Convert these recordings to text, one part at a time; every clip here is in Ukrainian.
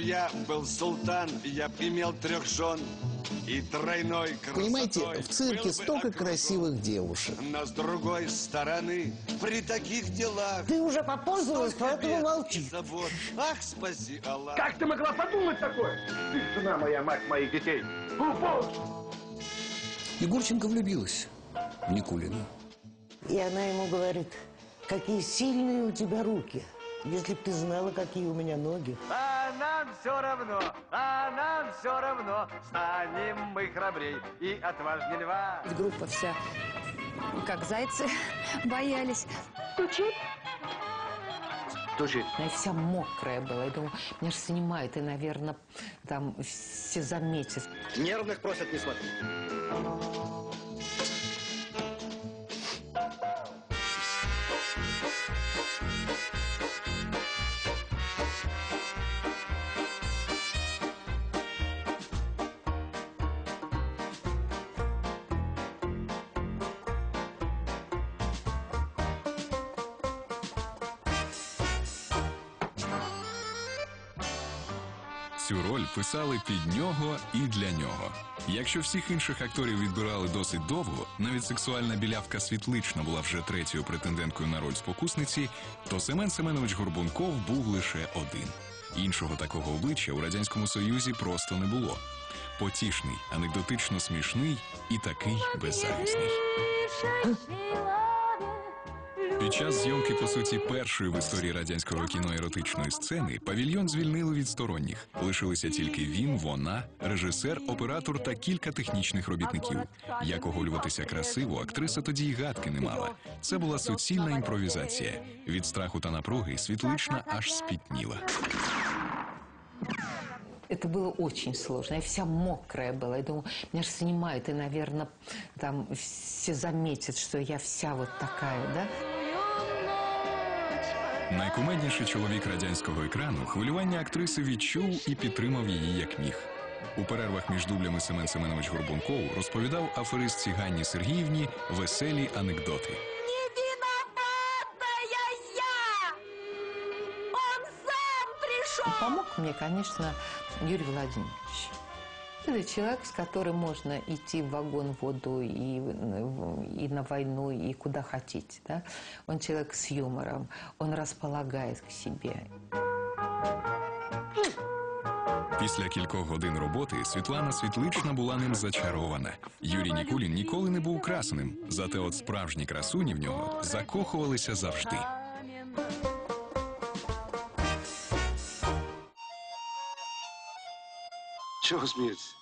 я был султан, я б имел 3 жен и тройной красотой. Понимаете, в цирке столько красивых девушек. Но с другой стороны, при таких делах... Ты уже попользовалась, поэтому молчи. Ах, спаси Аллах. Как ты могла подумать такое? Ты жена моя, мать моих детей. Егорченко влюбилась в Никулина. И она ему говорит, какие сильные у тебя руки. Если б ты знала, какие у меня ноги. А нам все равно, станем мы храбрей и отважнее льва. Группа вся, как зайцы, боялись. Стучит. Я вся мокрая была. Я думаю, меня же снимают, и, наверное, там все заметят. Нервных просят не смотреть. Цю роль писали під нього і для нього. Якщо всіх інших акторів відбирали досить довго, навіть сексуальна білявка Світлична була вже 3-ю претенденткою на роль спокусниці, то Семен Семенович Горбунков був лише один. Іншого такого обличчя у Радянському Союзі просто не було. Потішний, анекдотично смішний і такий беззахисний. Під час зйомки, по суті, першої в історії радянського кіно еротичної сцени павільйон звільнили від сторонніх. Лишилися тільки він, вона, режисер, оператор та кілька технічних робітників. Як оголюватися красиво, актриса тоді й гадки не мала. Це була суцільна імпровізація. Від страху та напруги Світлична аж спітніла. Это было очень сложно. Я вся мокрая была. Я думаю, меня же снимают, и, наверное, там все заметят, что я вся вот такая, да? Найкумедніший чоловік радянського екрану хвилювання актриси відчув і підтримав її як міг. У перервах між дублями Семен Семенович Горбунков розповідав аферистці Ганні Сергіївні веселі анекдоти. Помог мне, конечно, Юрий Владимирович. Это человек, с которым можно идти в вагон, в воду, и на войну, и куда хотите. Да? Он человек с юмором, он располагает к себе. Після кількох годин роботи Світлана Світлична була ним зачарована. Юрій Нікулін ніколи не був красеним, зате от справжні красуні в нього закохувалися завжди. Чого смієтесь?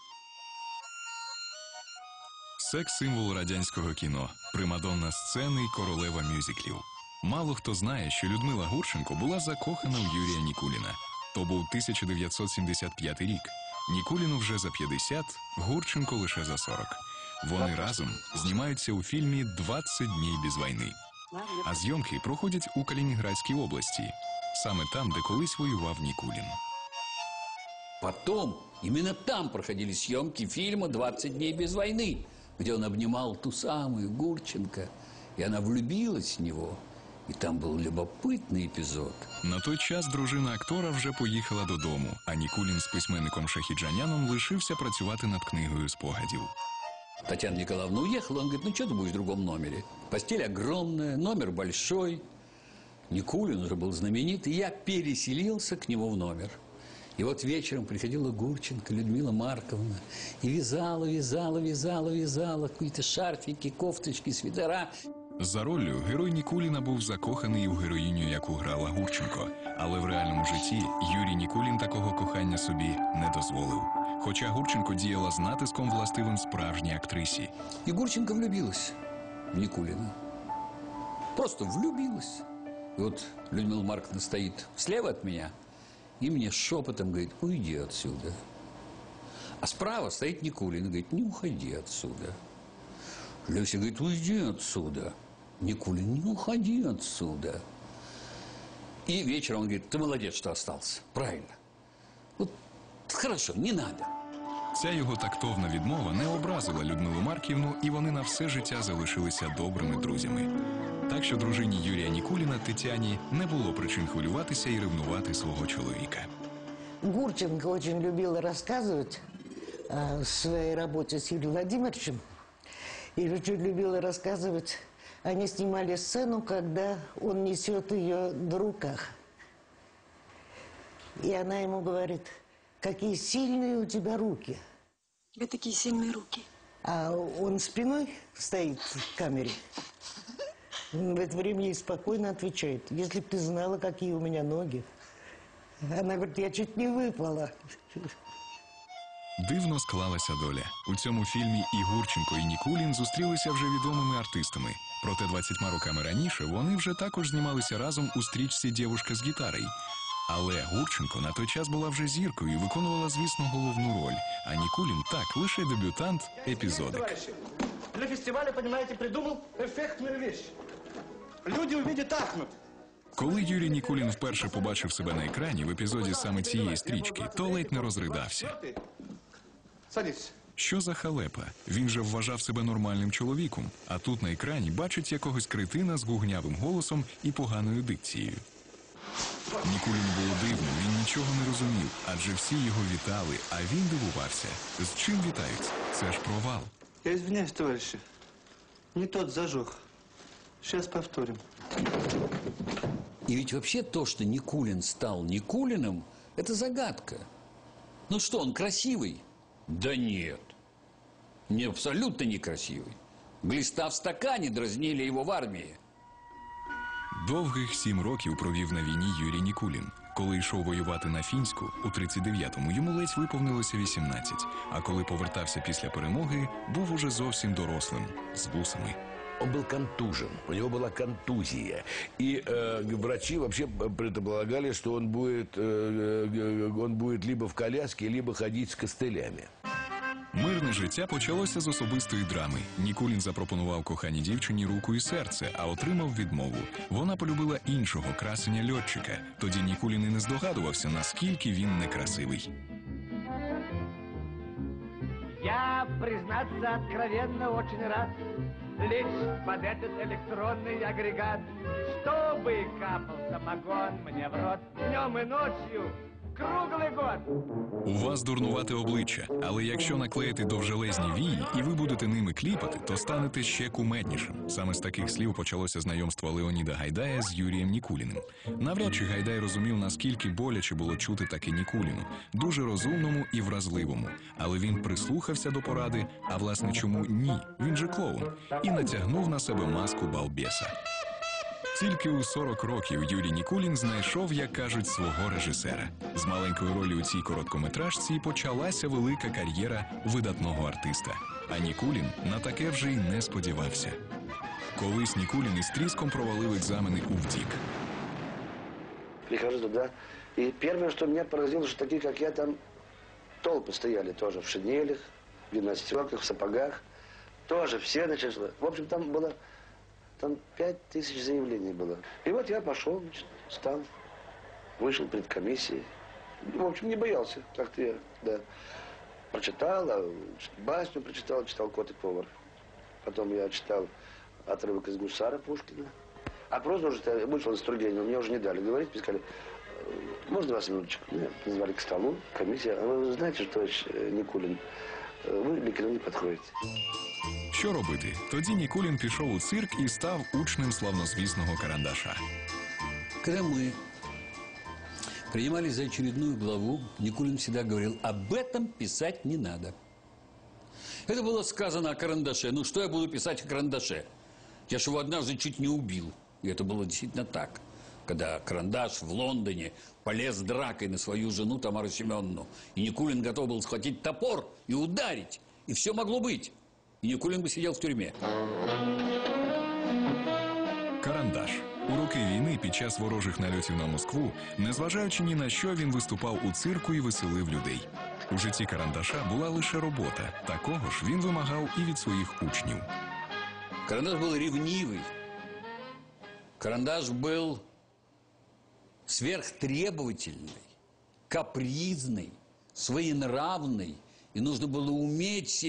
Секс-символ радянського кіно, примадонна сцени і королева мюзиклів. Мало хто знає, що Людмила Гурченко була закохана в Юрія Нікуліна. То був 1975 рік. Нікуліну вже за 50, Гурченко лише за 40. Вони разом знімаються у фільмі «20 днів без війни». А зйомки проходять у Калінінградській області. Саме там, де колись воював Нікулін. Потом, именно там проходили съемки фильма «20 дней без войны», где он обнимал ту самую Гурченко, и она влюбилась в него. І там був любопитний епізод. На той час дружина актора вже поїхала додому, а Нікулін з письменником Шахіджаняном лишився працювати над книгою спогадів. Татьяна Николаевна уехала, он говорит, ну что ты будешь в другом номере? Постель огромная, номер большой. Никулин уже был знаменит, и я переселился к нему в номер. И вот вечером приходила Гурченко, Людмила Марковна, и вязала какие-то шарфики, кофточки, свитера. За роллю герой Нікуліна був закоханий у героїню, яку грала Гурченко. Але в реальному житті Юрій Нікулін такого кохання собі не дозволив. Хоча Гурченко діяла з натиском, властивим справжній актрисі. И Гурченко влюбилась в Никулина. Просто влюбилась. И вот Людмила Марковна стоит слева от меня и мне шепотом говорит, уйди отсюда. А справа стоит Никулин и говорит, не уходи отсюда. Люся говорит, уйди отсюда. Никулин, не уходи отсюда. И вечером он говорит, ты молодец, что остался. Правильно. Вот хорошо, не надо. Ця його тактовна відмова не образила Людмилу Марківну, і вони на все життя залишилися добрими друзями. Так що дружині Юрія Нікуліна Тетяні не було причин хвилюватися і ревнувати свого чоловіка. Гурченко очень любила рассказывать о своей работе с Юрием Владимировичем. И очень любила рассказывать, они снимали сцену, когда он несет ее на руках. И она ему говорит: какие сильные у тебя руки. У тебя такие сильные руки. А он спиной стоит в камере. В это время ей спокойно отвечает: если бы ты знала, какие у меня ноги. Она говорит: я чуть не выпала. Дивно склалася доля. У цьому фільмі і Гурченко, і Нікулін зустрілися вже відомими артистами. Проте 20 роками раніше вони вже також знімалися разом у стрічці «Дівушка з гітарою». Але Гурченко на той час була вже зіркою і виконувала, звісно, головну роль. А Нікулін так, лише дебютант, епізодик. Для фестиваля, понимаете, придумал эффектную вещь. Люди увидят, ахнут. Коли Юрій Нікулін вперше побачив себе на екрані в епізоді саме цієї стрічки, то ледь не розридався. Садись. Що за халепа? Він же вважав себе нормальним чоловіком, а тут на екрані бачить якогось кретина з гугнявим голосом і поганою дикцією. Нікуліну було дивно, він нічого не розумів, адже всі його вітали, а він дивувався. З чим вітаються? Це ж провал. Я извиняюсь, товарищи. Не тот зажег. Сейчас повторим. И ведь вообще то, что Никулин стал Никулиным, это загадка. Ну что, он красивый? Да нет. Не, абсолютно некрасивый. Глиста в стакане дразнили его в армии. Довгих 7 років провів на війні Юрій Нікулін. Коли йшов воювати на Фінську, у 39-му йому ледь виповнилося 18. А коли повертався після перемоги, був уже зовсім дорослим, з вусами. Он был контужен, у него была контузия. И врачи вообще предполагали, что он будет либо в коляске, либо ходить с костылями. Мирне життя почалося з особистої драми. Нікулін запропонував коханій дівчині руку і серце, а отримав відмову. Вона полюбила іншого красеня-льотчика. Тоді Нікулін і не здогадувався, наскільки він некрасивий. Я, признаться откровенно, очень рад лечь под этот электронный агрегат, чтобы капал самогон мне в рот днем и ночью. Круглий год. У вас дурнувате обличчя, але якщо наклеїти довжелезні вії і ви будете ними кліпати, то станете ще кумеднішим. Саме з таких слів почалося знайомство Леоніда Гайдая з Юрієм Нікуліним. Навряд чи Гайдай розумів, наскільки боляче було чути таке Нікуліну. Дуже розумному і вразливому. Але він прислухався до поради, а власне чому ні? Він же клоун. І натягнув на себе маску балбеса. Тільки у 40 років Юрій Нікулін знайшов, як кажуть, свого режисера. З маленької ролі у цій короткометражці почалася велика кар'єра видатного артиста. А Нікулін на таке вже й не сподівався. Колись Нікулін із тріском провалив екзамени у ВДІК. Прихожу туда, и первое, что меня поразило, что такие, как я, там толпы стояли тоже в шинелях, в гимнастерках, в сапогах. Тоже все, значит, в общем, там было... Там 5000 заявлений было. И вот я пошел, значит, стал, вышел перед комиссией. В общем, не боялся, как-то я, да. Прочитал, басню прочитал, читал «Кот и повар». Потом я читал отрывок из «Гусара» Пушкина. А просто уже вышел из Тургенева, мне уже не дали говорить, сказали: можно вас минуточку? Меня назвали к столу, комиссия. А вы знаете, что Никулин, вы для кино не подходите. Що робити? Тоді Нікулін пішов у цирк і став учнем славнозвісного Карандаша. Когда мы принимались за очередную главу, Никулин всегда говорил: об этом писать не надо. Это было сказано о Карандаше. Ну, что я буду писать о Карандаше? Я же его однажды чуть не убил. И это было действительно так. Когда Карандаш в Лондоне полез дракой на свою жену Тамару Семеновну, и Никулин готов был схватить топор и ударить, и все могло быть. И Никулин бы сидел в тюрмі. Карандаш. У роки війни під час ворожих нальотів на Москву, незважаючи ні на що, він виступав у цирку і веселив людей. У житті Карандаша була лише робота. Такого ж він вимагав і від своїх учнів. Карандаш был ревнивый. Карандаш был сверхтребовательный, капризный, своенравный. И нужно было уметь себя